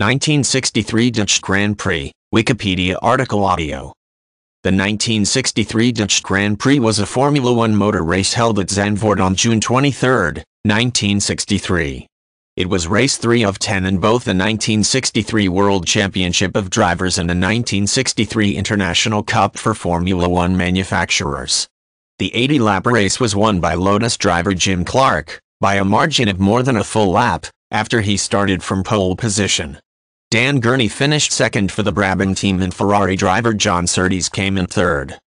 1963 Dutch Grand Prix, Wikipedia article audio. The 1963 Dutch Grand Prix was a Formula One motor race held at Zandvoort on June 23, 1963. It was race 3 of 10 in both the 1963 World Championship of Drivers and the 1963 International Cup for Formula One manufacturers. The 80-lap race was won by Lotus driver Jim Clark, by a margin of more than a full lap, after he started from pole position. Dan Gurney finished second for the Brabham team and Ferrari driver John Surtees came in third.